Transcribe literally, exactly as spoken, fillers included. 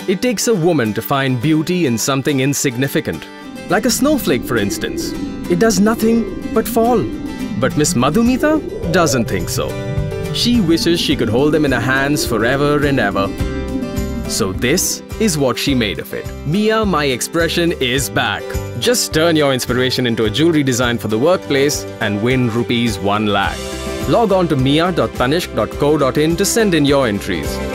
It takes a woman to find beauty in something insignificant. Like a snowflake, for instance. It does nothing but fall. But Miss Madhumita doesn't think so. She wishes she could hold them in her hands forever and ever. So this is what she made of it. Mia My Expression is back. Just turn your inspiration into a jewelry design for the workplace and win rupees one lakh. Log on to mia dot tanishq dot co dot in to send in your entries.